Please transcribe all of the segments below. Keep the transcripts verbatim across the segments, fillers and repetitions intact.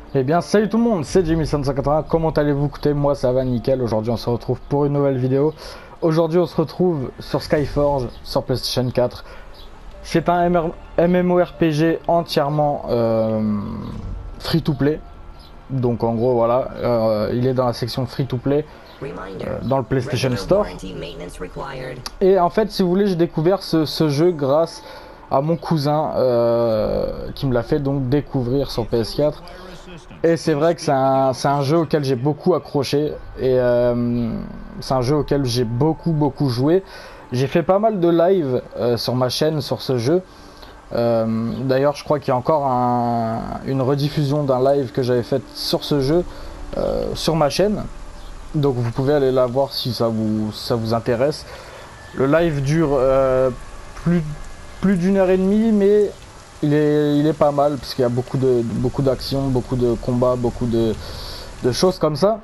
Eh bien salut tout le monde, c'est Jimmy cent quatre-vingts, comment allez-vous? Écoutez, moi ça va nickel, aujourd'hui on se retrouve pour une nouvelle vidéo. Aujourd'hui on se retrouve sur Skyforge, sur PlayStation quatre. C'est un MMORPG entièrement euh, free-to-play. Donc en gros voilà, euh, il est dans la section free-to-play, euh, dans le PlayStation Store. Et en fait si vous voulez, j'ai découvert ce, ce jeu grâce à mon cousin euh, qui me l'a fait donc découvrir sur P S quatre. Et c'est vrai que c'est un, un jeu auquel j'ai beaucoup accroché et euh, c'est un jeu auquel j'ai beaucoup beaucoup joué. J'ai fait pas mal de live euh, sur ma chaîne sur ce jeu. Euh, D'ailleurs je crois qu'il y a encore un, une rediffusion d'un live que j'avais fait sur ce jeu euh, sur ma chaîne. Donc vous pouvez aller la voir si ça vous, ça vous intéresse. Le live dure euh, plus, plus d'une heure et demie, mais il est, il est pas mal parce qu'il y a beaucoup de beaucoup d'actions, beaucoup de combats, beaucoup de, de choses comme ça.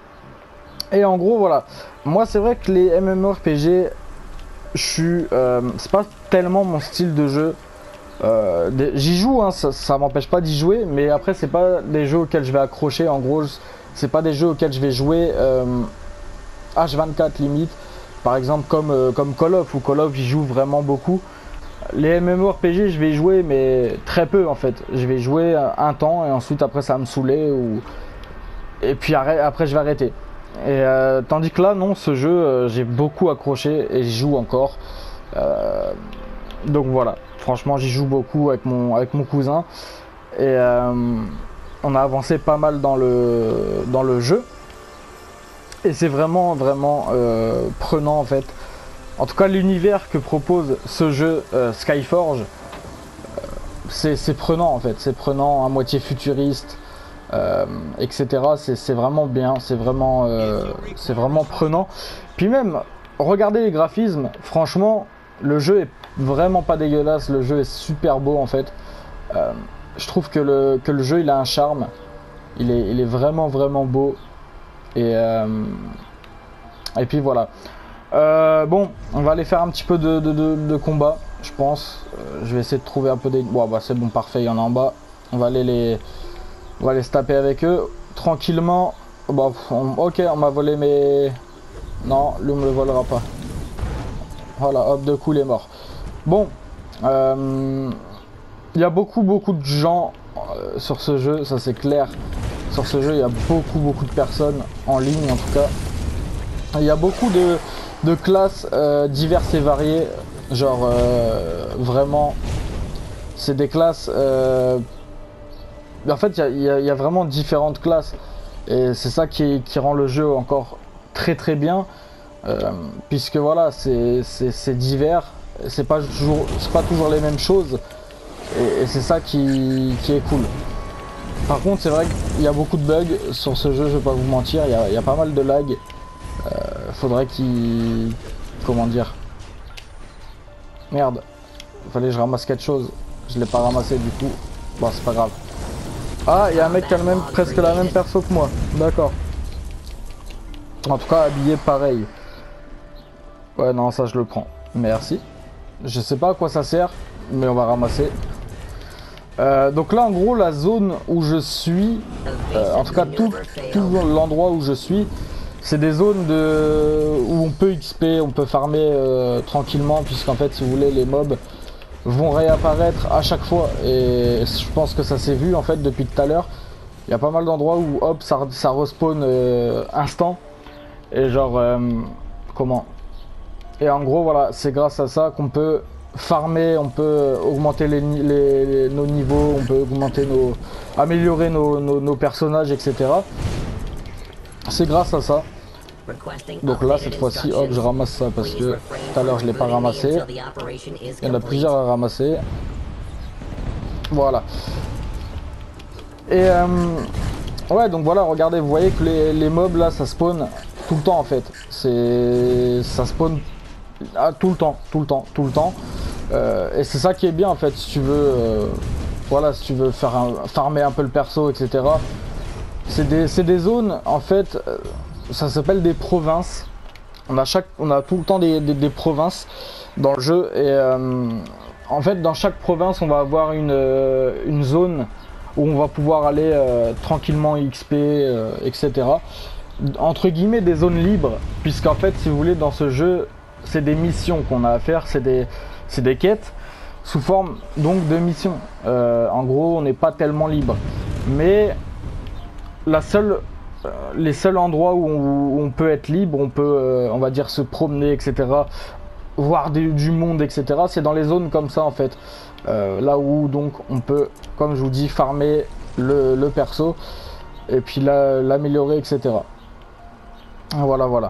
Et en gros voilà, moi c'est vrai que les MMORPG, je suis, euh, c'est pas tellement mon style de jeu. Euh, j'y joue, hein, ça, ça m'empêche pas d'y jouer, mais après c'est pas des jeux auxquels je vais accrocher. En gros, c'est pas des jeux auxquels je vais jouer euh, H vingt-quatre limite. Par exemple comme, euh, comme Call of, ou Call of j'y joue vraiment beaucoup. Les MMORPG je vais y jouer mais très peu en fait. Je vais jouer un temps et ensuite après ça va me saouler ou... et puis après je vais arrêter. Et euh, tandis que là non, ce jeu euh, j'ai beaucoup accroché et j'y joue encore. Euh, donc voilà, franchement j'y joue beaucoup avec mon, avec mon cousin. Et euh, on a avancé pas mal dans le, dans le jeu. Et c'est vraiment vraiment euh, prenant en fait. En tout cas l'univers que propose ce jeu euh, Skyforge, euh, c'est prenant en fait. C'est prenant, à moitié futuriste, euh, et cetera. C'est vraiment bien, c'est vraiment, euh, c'est vraiment prenant. Puis même, regardez les graphismes, franchement, le jeu est vraiment pas dégueulasse. Le jeu est super beau en fait. Euh, je trouve que le, que le jeu il a un charme. Il est, il est vraiment vraiment beau. Et, euh, et puis voilà. Euh, bon, on va aller faire un petit peu de, de, de, de combat, je pense. Euh, je vais essayer de trouver un peu des... Bon, bah c'est bon, parfait, il y en a en bas. On va aller les... On va aller se taper avec eux, tranquillement. Bon, on... ok, on m'a volé mes... Non, lui, on me le volera pas. Voilà, hop, deux coups, il est mort. Bon, euh... il y a beaucoup, beaucoup de gens euh, sur ce jeu, ça c'est clair. Sur ce jeu, il y a beaucoup, beaucoup de personnes en ligne, en tout cas. Il y a beaucoup de... de classes euh, diverses et variées, genre euh, vraiment c'est des classes euh... en fait il y, y, y a vraiment différentes classes et c'est ça qui, qui rend le jeu encore très très bien, euh, puisque voilà c'est divers, c'est pas toujours c'est pas toujours les mêmes choses et, et c'est ça qui, qui est cool. Par contre c'est vrai qu'il y a beaucoup de bugs sur ce jeu, je vais pas vous mentir, il y a, y a pas mal de lag. Euh, faudrait qu'il... Comment dire? Merde. Fallait que je ramasse quelque chose. Je l'ai pas ramassé du coup. Bon, c'est pas grave. Ah, il y a un mec qui a le même, presque la même perso que moi. D'accord. En tout cas, habillé pareil. Ouais, non, ça je le prends. Merci. Je sais pas à quoi ça sert, mais on va ramasser. Euh, donc là, en gros, la zone où je suis... Euh, en tout cas, tout, tout l'endroit où je suis... C'est des zones de... où on peut X P, on peut farmer euh, tranquillement, puisqu'en fait, si vous voulez, les mobs vont réapparaître à chaque fois. Et je pense que ça s'est vu en fait depuis tout à l'heure. Il y a pas mal d'endroits où hop, ça, ça respawn euh, instant. Et genre, euh, comment? Et en gros, voilà, c'est grâce à ça qu'on peut farmer, on peut augmenter les, les, les, nos niveaux, on peut augmenter nos... améliorer nos, nos, nos personnages, et cetera. C'est grâce à ça. Donc là cette fois-ci hop je ramasse ça parce que tout à l'heure je l'ai pas ramassé. Il y en a plusieurs à ramasser. Voilà. Et euh, ouais donc voilà, regardez, vous voyez que les, les mobs là ça spawn tout le temps en fait. C'est ça spawn ah, tout le temps, tout le temps, tout le temps. Euh, et c'est ça qui est bien en fait si tu veux euh, voilà, si tu veux faire un, farmer un peu le perso, et cetera. C'est des, des zones en fait. Euh, Ça s'appelle des provinces. On a, chaque, on a tout le temps des, des, des provinces dans le jeu. Et euh, en fait, dans chaque province, on va avoir une, euh, une zone où on va pouvoir aller euh, tranquillement X P, euh, et cetera. Entre guillemets des zones libres, puisqu'en fait si vous voulez dans ce jeu c'est des missions qu'on a à faire, c'est des, c'est des quêtes sous forme donc de missions. Euh, en gros on n'est pas tellement libre, mais la seule, euh, les seuls endroits où on, où on peut être libre, on peut euh, on va dire se promener, et cetera, voir des, du monde, et cetera, c'est dans les zones comme ça en fait, euh, là où donc on peut, comme je vous dis, farmer le, le perso et puis l'améliorer, et cetera. Voilà, voilà.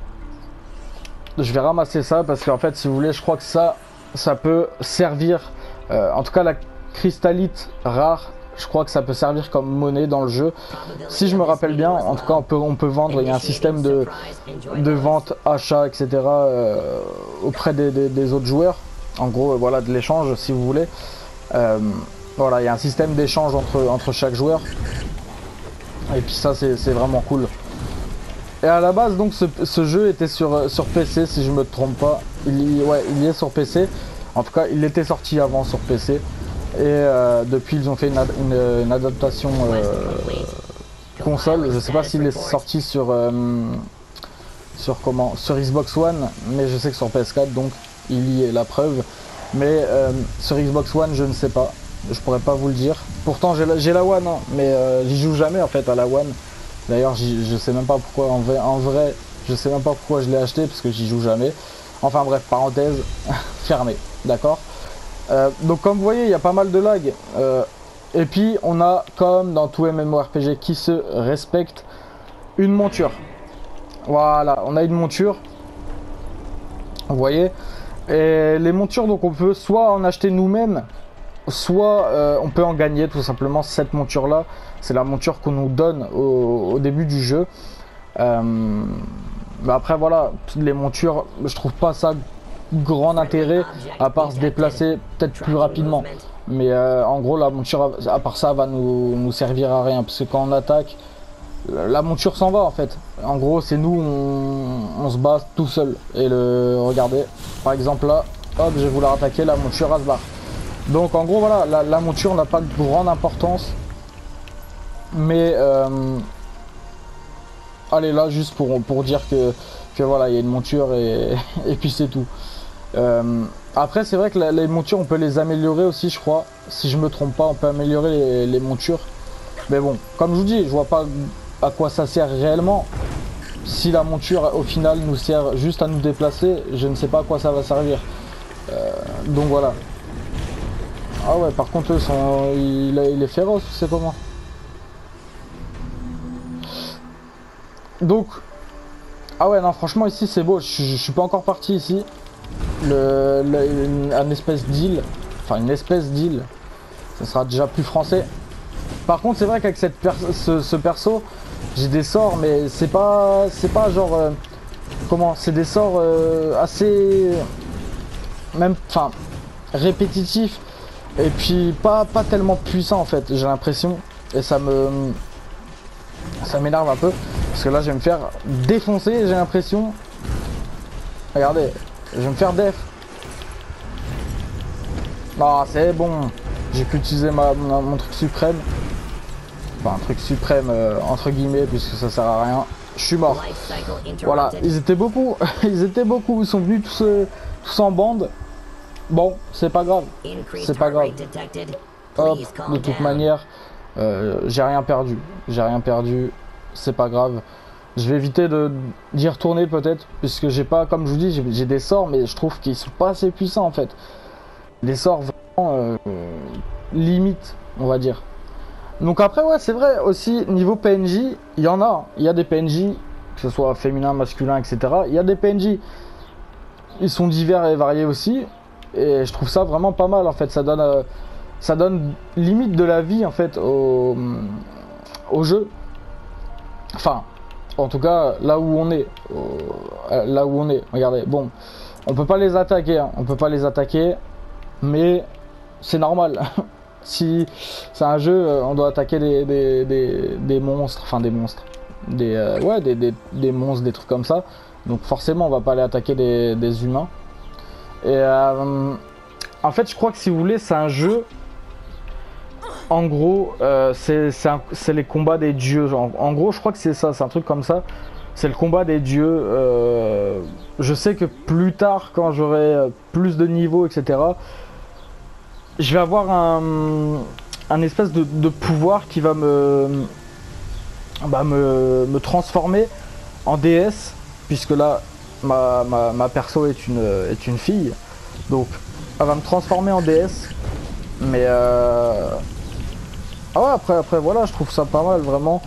Je vais ramasser ça parce qu'en fait, si vous voulez, je crois que ça, ça peut servir. Euh, en tout cas, la cristallite rare, je crois que ça peut servir comme monnaie dans le jeu. Si je me rappelle bien, en tout cas, on peut, on peut vendre. Il y a un système de, de vente, achat, et cetera euh, auprès des, des, des autres joueurs. En gros, voilà, de l'échange, si vous voulez. Euh, voilà, il y a un système d'échange entre, entre chaque joueur. Et puis ça, c'est vraiment cool. Et à la base, donc, ce, ce jeu était sur, sur P C, si je me trompe pas. Il y, ouais, il y est sur P C. En tout cas, il était sorti avant sur P C. Et euh, depuis, ils ont fait une, ad, une, une adaptation euh, console. Je sais pas s'il est sorti sur, euh, sur, comment, sur Xbox One, mais je sais que sur P S quatre, donc il y est la preuve. Mais euh, sur Xbox One, je ne sais pas. Je pourrais pas vous le dire. Pourtant, j'ai la, la One, hein, mais euh, j'y joue jamais en fait à la One. D'ailleurs, je sais même pas pourquoi, en vrai, en vrai, je sais même pas pourquoi je l'ai acheté, parce que j'y joue jamais. Enfin bref, parenthèse fermée, d'accord. euh, Donc comme vous voyez, il y a pas mal de lag. Euh, et puis, on a, comme dans tout MMORPG qui se respecte, une monture. Voilà, on a une monture. Vous voyez. Et les montures, donc on peut soit en acheter nous-mêmes, soit euh, on peut en gagner tout simplement. Cette monture là, c'est la monture qu'on nous donne au, au début du jeu. euh, mais après voilà, les montures, je trouve pas ça grand intérêt à part se déplacer peut-être plus rapidement, mais euh, en gros la monture à part ça va nous, nous servir à rien, parce que quand on attaque la monture s'en va en fait. En gros c'est nous, on, on se bat tout seul. Et le regardez par exemple là, hop, je vais vouloir attaquer, la monture à se barre. Donc en gros voilà, la, la monture n'a pas de grande importance, mais euh, elle est là juste pour, pour dire que, que voilà, il y a une monture et, et puis c'est tout. Euh, après c'est vrai que la, les montures on peut les améliorer aussi, je crois, si je me trompe pas, on peut améliorer les, les montures. Mais bon, comme je vous dis, je vois pas à quoi ça sert réellement. Si la monture au final nous sert juste à nous déplacer, je ne sais pas à quoi ça va servir. Euh, donc voilà. Ah ouais, par contre eux sont, il, il est féroce, c'est comment? Donc, ah ouais non franchement ici c'est beau. Je, je suis pas encore parti ici. Le, le une, un espèce d'île, enfin une espèce d'île, ça sera déjà plus français. Par contre c'est vrai qu'avec cette per ce, ce perso, j'ai des sorts, mais c'est pas, c'est pas genre euh, comment, c'est des sorts euh, assez, même, enfin répétitifs. Et puis pas, pas tellement puissant en fait, j'ai l'impression. Et ça me ça m'énerve un peu. Parce que là je vais me faire défoncer, j'ai l'impression. Regardez, je vais me faire def. Ah c'est bon. J'ai pu utiliser ma, ma, mon truc suprême. Enfin un truc suprême euh, entre guillemets, puisque ça sert à rien. Je suis mort. Voilà, ils étaient beaucoup. Ils étaient beaucoup, ils sont venus tous, euh, tous en bande. Bon, c'est pas grave, c'est pas grave. Hop, de toute manière, euh, j'ai rien perdu, j'ai rien perdu, c'est pas grave. Je vais éviter d'y retourner peut-être, puisque j'ai pas, comme je vous dis, j'ai des sorts, mais je trouve qu'ils sont pas assez puissants en fait. Des sorts vraiment euh, limite, on va dire. Donc après, ouais, c'est vrai aussi, niveau P N J, il y en a, il y a des P N J, que ce soit féminin, masculin, et cetera. Il y a des P N J, ils sont divers et variés aussi. Et je trouve ça vraiment pas mal en fait, ça donne, euh, ça donne limite de la vie en fait au, au jeu. Enfin, en tout cas là où on est, au, là où on est, regardez, bon, on peut pas les attaquer, hein, on peut pas les attaquer, mais c'est normal. Si c'est un jeu, on doit attaquer des, des, des, des monstres, enfin des monstres, des, euh, ouais, des, des, des monstres, des trucs comme ça. Donc forcément on va pas aller attaquer des, des humains. Et euh, en fait je crois que si vous voulez c'est un jeu en gros, euh, c'est les combats des dieux. En, en gros, je crois que c'est ça, c'est un truc comme ça. C'est le combat des dieux. Euh, je sais que plus tard, quand j'aurai plus de niveaux, et cetera, je vais avoir un, un espèce de, de pouvoir qui va me, bah, me, me transformer en déesse, puisque là, ma, ma, ma perso est une, est une fille. Donc, elle va me transformer en déesse. Mais euh... ah ouais, après, après, voilà, je trouve ça pas mal, vraiment.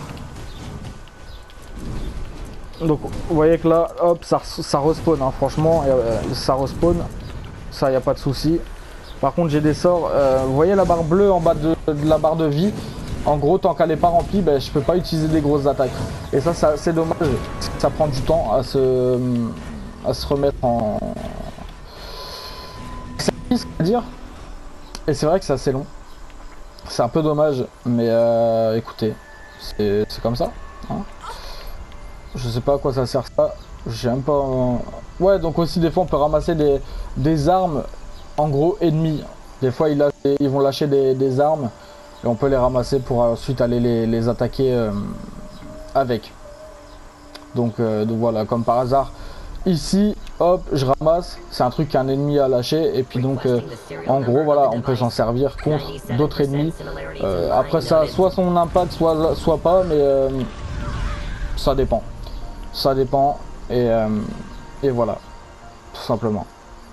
Donc, vous voyez que là, hop, ça, ça respawn, hein, franchement, euh, ça respawn. Ça, y a pas de souci. Par contre, j'ai des sorts. Euh, vous voyez la barre bleue en bas de, de la barre de vie. En gros, tant qu'elle n'est pas remplie, ben, je peux pas utiliser des grosses attaques. Et ça, ça c'est dommage. Ça prend du temps à se, à se remettre en... dire. Et c'est vrai que c'est assez long. C'est un peu dommage. Mais euh, écoutez, c'est comme ça. Hein. Je sais pas à quoi ça sert ça. J'ai même pas... Ouais, donc aussi des fois on peut ramasser des, des armes, en gros ennemies. Des fois ils, lâchent, ils vont lâcher des, des armes et on peut les ramasser pour ensuite aller les, les attaquer euh, avec. Donc, euh, donc voilà, comme par hasard. Ici, hop, je ramasse. C'est un truc qu'un ennemi a lâché. Et puis donc, euh, en gros, voilà, on peut s'en servir contre d'autres ennemis. Euh, après ça a soit son impact, soit, soit pas, mais euh, ça dépend. Ça dépend. Et... Euh, Et voilà, tout simplement.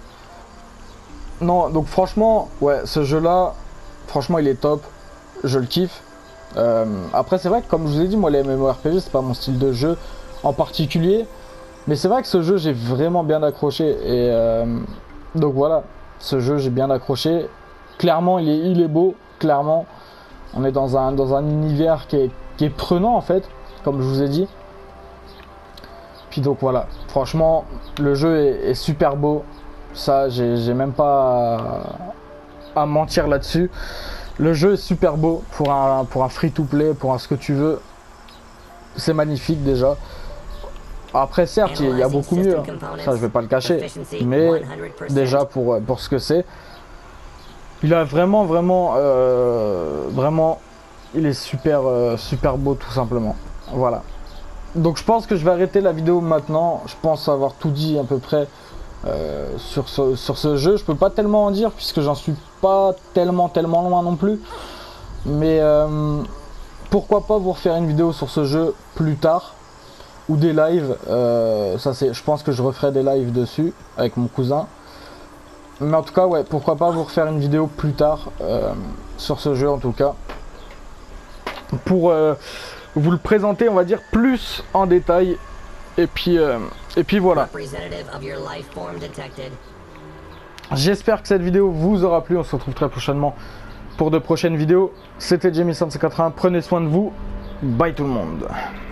Non, donc franchement, ouais, ce jeu-là, franchement, il est top. Je le kiffe. Euh, après, c'est vrai que, comme je vous ai dit, moi, les M M O R P G, c'est pas mon style de jeu en particulier. Mais c'est vrai que ce jeu, j'ai vraiment bien accroché. Et euh, donc voilà, ce jeu, j'ai bien accroché. Clairement, il est, il est beau. Clairement, on est dans un, dans un univers qui est, qui est prenant, en fait, comme je vous ai dit. Puis donc voilà, franchement, le jeu est, est super beau. Ça, j'ai même pas à, à mentir là-dessus. Le jeu est super beau pour un, pour un free-to-play, pour un ce que tu veux. C'est magnifique déjà. Après, certes, il y, y a beaucoup mieux. Hein. Ça, je vais pas le cacher. Mais déjà, pour, pour ce que c'est, il a vraiment, vraiment, euh, vraiment, il est super, euh, super beau tout simplement. Voilà. Donc je pense que je vais arrêter la vidéo maintenant. Je pense avoir tout dit à peu près euh, sur, ce, sur ce jeu. Je peux pas tellement en dire puisque j'en suis pas tellement tellement loin non plus. Mais euh, pourquoi pas vous refaire une vidéo sur ce jeu plus tard. Ou des lives. Euh, ça c'est, je pense que je referai des lives dessus avec mon cousin. Mais en tout cas ouais, pourquoi pas vous refaire une vidéo plus tard euh, sur ce jeu en tout cas. Pour... Euh, vous le présenter, on va dire, plus en détail. Et puis, euh, et puis voilà. J'espère que cette vidéo vous aura plu. On se retrouve très prochainement pour de prochaines vidéos. C'était Jamie cent quatre-vingts. Prenez soin de vous. Bye tout le monde.